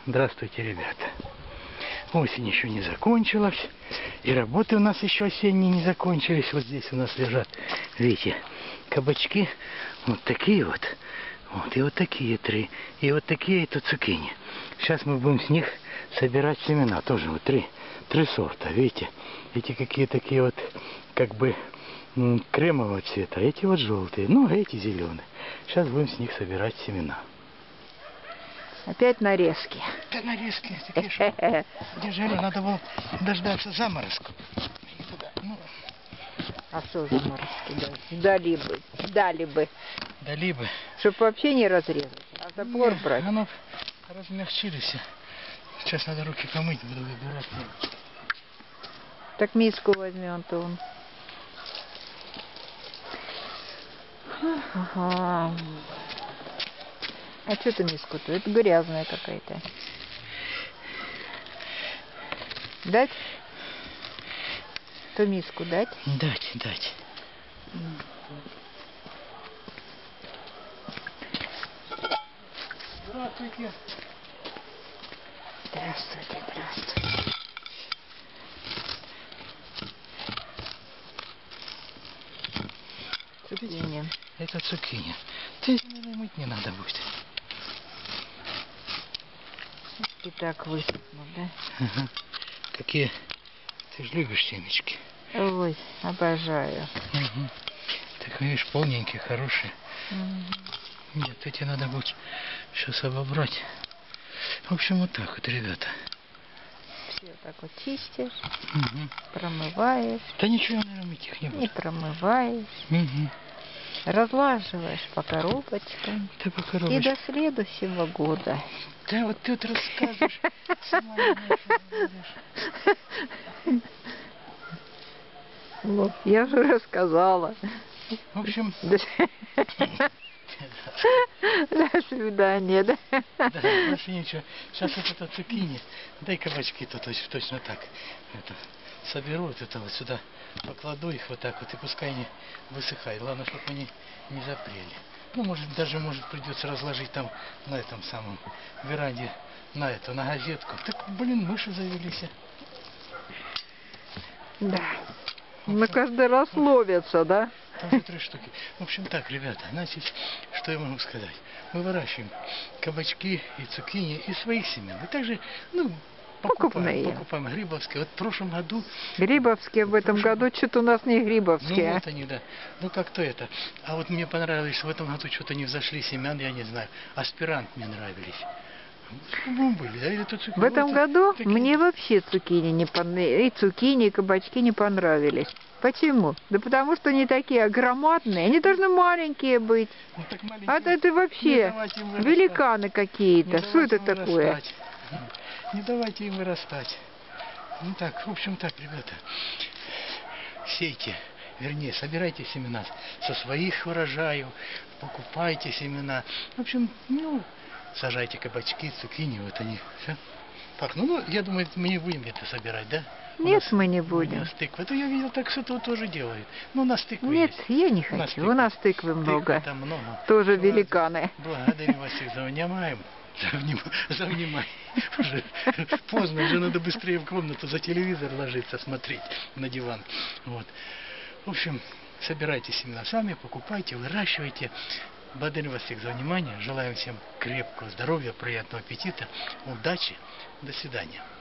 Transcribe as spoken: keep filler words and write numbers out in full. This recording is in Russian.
Здравствуйте, ребята. Осень еще не закончилась, и работы у нас еще осенние не закончились. Вот здесь у нас лежат, видите, кабачки, вот такие вот, вот и вот такие три, и вот такие это цукини. Сейчас мы будем с них собирать семена, тоже вот три, три сорта, видите, эти какие такие вот, как бы кремового цвета, эти вот желтые, ну а эти зеленые. Сейчас будем с них собирать семена. Опять нарезки. Да нарезки такие, что где жарю, надо было дождаться заморозку. Ну. А что заморозки дать? Дали бы, дали бы. Дали бы. Чтоб вообще не разрезать, а запор Не, брать. оно размягчились. Сейчас надо руки помыть, буду выбирать. Так миску возьмем, то он. Ага. А что ты миску-то? Это грязная какая-то. Дать? То миску дать? Дать, дать. Здравствуйте. Здравствуйте, здравствуйте. Цукини. Это цукини. Ты мыть не надо будет. И так высохнут, да? Ага. Какие? Ты же любишь семечки. Ой, обожаю. Угу. Так видишь, полненькие, хорошие. Угу. Нет, эти надо будет сейчас обобрать. В общем, вот так вот, ребята. Все так вот чистишь, Угу. промываешь. Да ничего, наверное, мыть их не буду. И промываешь. Угу. Разлаживаешь по коробочкам. Ты по И коробочкам. до следующего года. Да вот ты вот рассказываешь. Сама не знаешь, что говоришь. Вот, я же рассказала. В общем... До До свидания, да? Да, больше ничего. Сейчас вот это цукини, дай кабачки-то точно, точно так. Это, соберу вот это вот сюда, покладу их вот так вот, и пускай они высыхают. Главное, чтобы они не запрели. Ну, может, даже, может, придется разложить там на этом самом веранде, на эту, на газетку. Так, блин, мыши завелись. Да. Ну, каждый раз ловятся, да? Там же три штуки. В общем так, ребята, значит, что я могу сказать? Мы выращиваем кабачки и цукини из своих семян. И также, ну, покупаем, покупаем грибовские. Вот в прошлом году... Грибовские в этом прошлом... году что-то у нас не грибовские. Ну вот они, да. Ну как-то это. А вот мне понравилось, в этом году что-то не взошли семян, я не знаю. Аспирант мне нравились. Ну, были, да? Или цукини. В этом вот, году такие... мне вообще цукини не понравились. И цукини, и кабачки не понравились. Почему? Да потому что они такие громадные. Они должны маленькие быть. Ну, а это, это вообще великаны какие-то. Что это такое? Не давайте им вырастать. Ну так, в общем так, ребята. Сейте, вернее, собирайте семена со своих урожаев, покупайте семена. В общем, ну, сажайте кабачки, цукини, вот они. Все. Так, ну, ну, я думаю, мы не будем это собирать, да? Нет, нас, мы не будем. У нас тыква. Это я видел, так что -то тоже делают. Ну, у нас тыквы Нет, есть. я не хочу. У нас тыквы, у нас тыквы много. Там много. Тоже Ладно. Великаны. Благодарю вас всех за внимание. За, вним... за внимание. Уже поздно, уже надо быстрее в комнату за телевизор ложиться, смотреть на диван. Вот. В общем, собирайте семена сами, покупайте, выращивайте. Благодарю вас всех за внимание. Желаю всем крепкого здоровья, приятного аппетита, удачи. До свидания.